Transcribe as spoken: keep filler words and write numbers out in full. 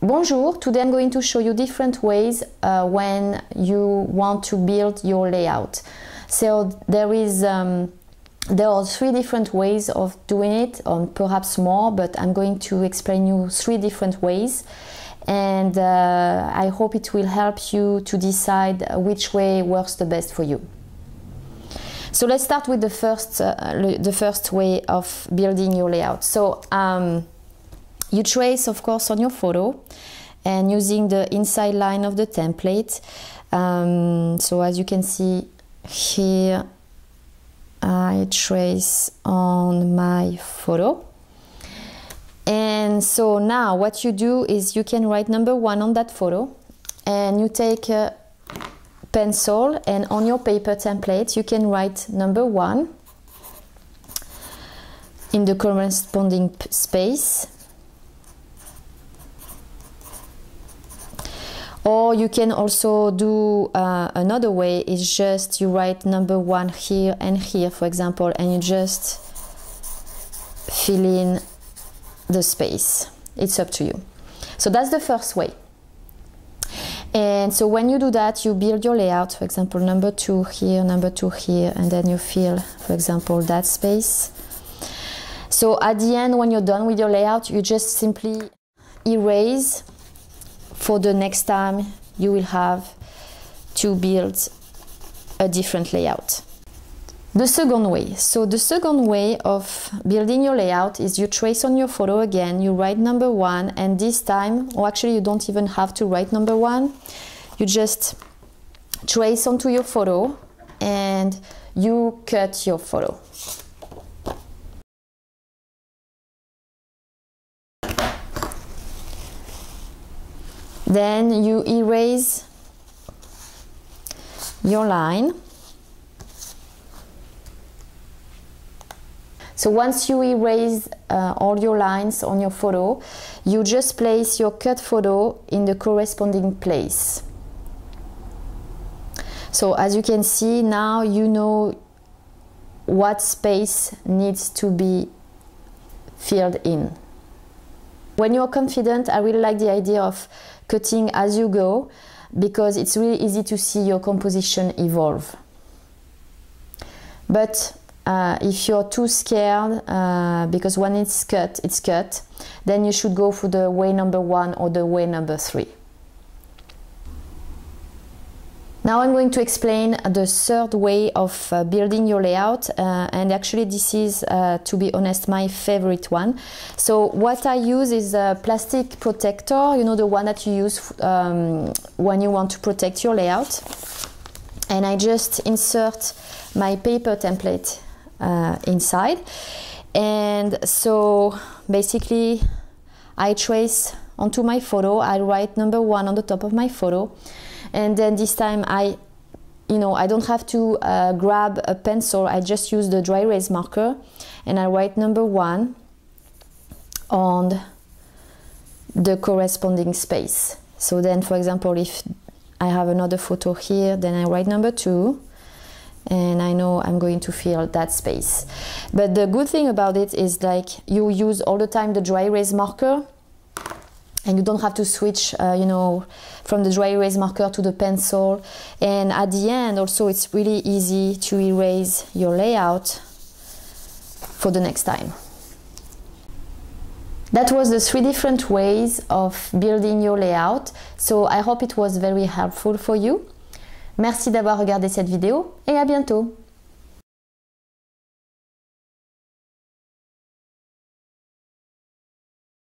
Bonjour, today I'm going to show you different ways uh, when you want to build your layout. So there is um, there are three different ways of doing it, or perhaps more, but I'm going to explain you three different ways, and uh, I hope it will help you to decide which way works the best for you. So let's start with the first uh, the first way of building your layout. So um, you trace, of course, on your photo and using the inside line of the template. Um, so as you can see here, I trace on my photo. And so now what you do is you can write number one on that photo, and you take a pencil, and on your paper template you can write number one in the corresponding space. Or you can also do uh, another way, is just you write number one here and here, for example, and you just fill in the space. It's up to you. So that's the first way. And so when you do that, you build your layout, for example, number two here, number two here, and then you fill, for example, that space. So at the end, when you're done with your layout, you just simply erase for the next time you will have to build a different layout. The second way. So the second way of building your layout is you trace on your photo again, you write number one, and this time, or actually you don't even have to write number one, you just trace onto your photo and you cut your photo. Then you erase your line. So once you erase uh, all your lines on your photo, you just place your cut photo in the corresponding place. So as you can see, now you know what space needs to be filled in. When you're confident, I really like the idea of cutting as you go, because it's really easy to see your composition evolve. But uh, if you're too scared, uh, because when it's cut, it's cut, then you should go for the way number one or the way number three. Now I'm going to explain the third way of uh, building your layout, uh, and actually this is, uh, to be honest, my favorite one. So what I use is a plastic protector, you know, the one that you use um, when you want to protect your layout. And I just insert my paper template uh, inside. And so basically I trace onto my photo, I write number one on the top of my photo. And then this time I, you know, I don't have to uh, grab a pencil, I just use the dry erase marker and I write number one on the corresponding space. So then, for example, if I have another photo here, then I write number two, and I know I'm going to fill that space. But the good thing about it is, like, you use all the time the dry erase marker, and you don't have to switch, uh, you know, from the dry erase marker to the pencil. And at the end, also, it's really easy to erase your layout for the next time. That was the three different ways of building your layout. So I hope it was very helpful for you. Merci d'avoir regardé cette vidéo et à bientôt.